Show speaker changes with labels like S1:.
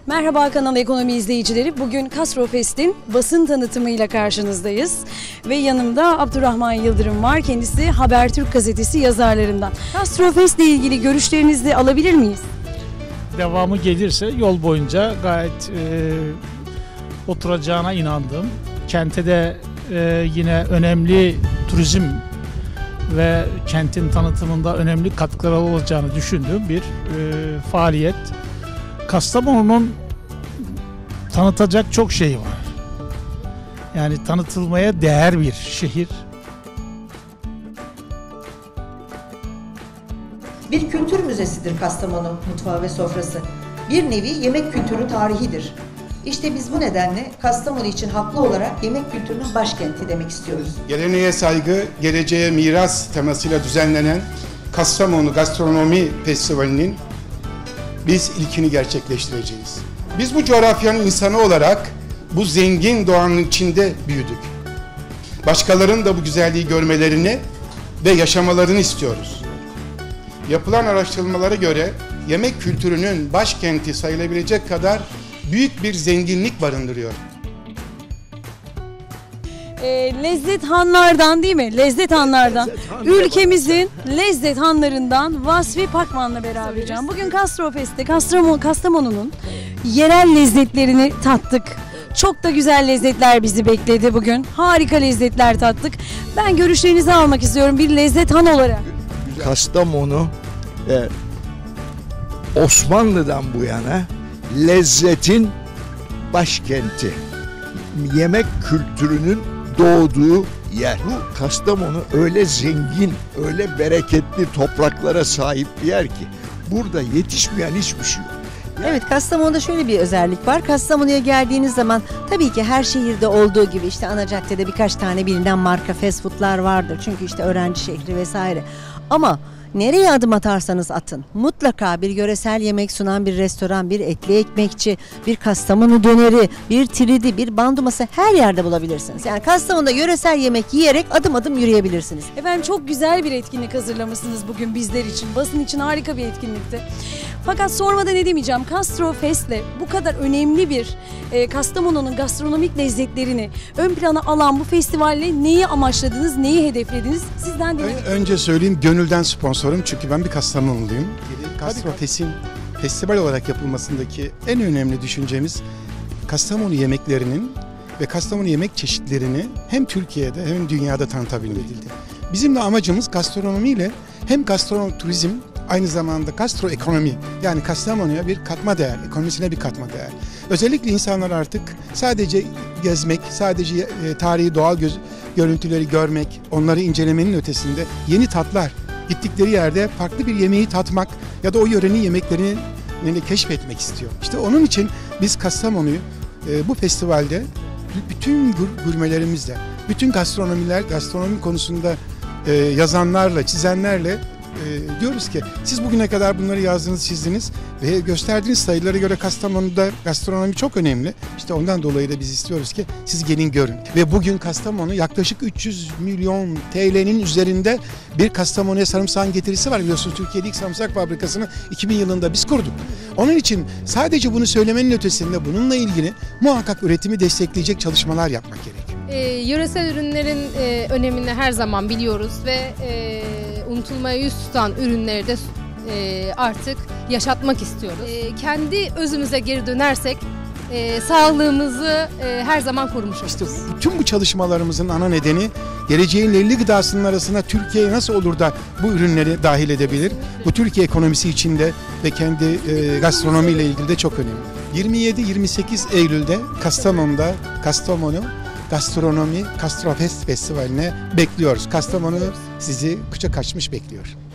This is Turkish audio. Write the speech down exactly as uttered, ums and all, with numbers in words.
S1: Merhaba Kanal Ekonomi izleyicileri. Bugün Kastrofest'in basın tanıtımıyla karşınızdayız. Ve yanımda Abdurrahman Yıldırım var. Kendisi Habertürk gazetesi yazarlarından. Kastrofest ile ilgili görüşlerinizi de alabilir miyiz?
S2: Devamı gelirse yol boyunca gayet e, oturacağına inandığım, kente de e, yine önemli turizm ve kentin tanıtımında önemli katkıları olacağını düşündüğüm bir e, faaliyet. Kastamonu'nun tanıtacak çok şey var. Yani tanıtılmaya değer bir şehir.
S3: Bir kültür müzesidir Kastamonu mutfağı ve sofrası. Bir nevi yemek kültürü tarihidir. İşte biz bu nedenle Kastamonu için haklı olarak yemek kültürünün başkenti demek istiyoruz.
S4: Geleneğe saygı, geleceğe miras temasıyla düzenlenen Kastamonu Gastronomi Festivali'nin biz ilkini gerçekleştireceğiz. Biz bu coğrafyanın insanı olarak bu zengin doğanın içinde büyüdük. Başkalarının da bu güzelliği görmelerini ve yaşamalarını istiyoruz. Yapılan araştırmalara göre yemek kültürünün başkenti sayılabilecek kadar büyük bir zenginlik barındırıyor.
S1: E, lezzet hanlardan değil mi? Lezzet hanlardan. Ülkemizin lezzet hanlarından Vasfi Pakman'la berabereceğim. Bugün Kastrofest'te Kastamonu, Kastamonu'nun yerel lezzetlerini tattık. Çok da güzel lezzetler bizi bekledi bugün. Harika lezzetler tattık. Ben görüşlerinizi almak istiyorum bir lezzet han olarak.
S5: Kastamonu e, Osmanlı'dan bu yana lezzetin başkenti. Yemek kültürünün doğduğu yer. Bu Kastamonu öyle zengin, öyle bereketli topraklara sahip bir yer ki burada yetişmeyen hiçbir şey yok.
S6: Evet, Kastamonu'da şöyle bir özellik var. Kastamonu'ya geldiğiniz zaman tabii ki her şehirde olduğu gibi işte ana caddede birkaç tane bilinen marka fast foodlar vardır. Çünkü işte öğrenci şehri vesaire. Ama nereye adım atarsanız atın mutlaka bir yöresel yemek sunan bir restoran, bir etli ekmekçi, bir Kastamonu döneri, bir tridi, bir banduması her yerde bulabilirsiniz. Yani Kastamonu'da yöresel yemek yiyerek adım adım yürüyebilirsiniz.
S1: Efendim çok güzel bir etkinlik hazırlamışsınız bugün bizler için. Basın için harika bir etkinlikti. Fakat sormadan edemeyeceğim. Kastrofest'le bu kadar önemli bir e, Kastamonu'nun gastronomik lezzetlerini ön plana alan bu festivalle neyi amaçladınız, neyi hedeflediniz? Sizden dinlemek istiyorum.
S4: Önce söyleyeyim, gönülden sponsorum çünkü ben bir Kastamonuluyum. Kastrofest'in festival olarak yapılmasındaki en önemli düşüncemiz Kastamonu yemeklerinin ve Kastamonu yemek çeşitlerini hem Türkiye'de hem dünyada tanıtabilmek. Bizim de amacımız gastronomiyle hem gastronomi turizm, aynı zamanda gastroekonomi, yani Kastamonu'ya bir katma değer, ekonomisine bir katma değer. Özellikle insanlar artık sadece gezmek, sadece e, tarihi doğal göz, görüntüleri görmek, onları incelemenin ötesinde yeni tatlar, gittikleri yerde farklı bir yemeği tatmak ya da o yörenin yemeklerini keşfetmek istiyor. İşte onun için biz Kastamonu'yu e, bu festivalde bütün gurmelerimizle, bütün gastronomiler, gastronomi konusunda e, yazanlarla, çizenlerle e, diyoruz ki siz bugüne kadar bunları yazdınız, çizdiniz ve gösterdiğiniz sayılara göre Kastamonu'da gastronomi çok önemli. İşte ondan dolayı da biz istiyoruz ki siz gelin görün. Ve bugün Kastamonu yaklaşık üç yüz milyon T L'nin üzerinde bir Kastamonu'ya sarımsağın getirisi var. Biliyorsunuz Türkiye'de ilk sarımsak fabrikasını iki bin yılında biz kurduk. Onun için sadece bunu söylemenin ötesinde bununla ilgili muhakkak üretimi destekleyecek çalışmalar yapmak gerekiyor.
S7: E, yöresel ürünlerin e, önemini her zaman biliyoruz ve e, unutulmaya yüz tutan ürünleri de e, artık yaşatmak istiyoruz. E, kendi özümüze geri dönersek e, sağlığımızı e, her zaman korumuş oluruz.
S4: İşte bütün bu çalışmalarımızın ana nedeni geleceğin elli gıdasının arasına Türkiye nasıl olur da bu ürünleri dahil edebilir? Bu Türkiye ekonomisi içinde ve kendi e, gastronomiyle ilgili de çok önemli. yirmi yedi yirmi sekiz Eylül'de Kastamonu'da Kastamonu Gastronomi Kastrofest Festivali'ne bekliyoruz. Kastamonu sizi kucak açmış bekliyor.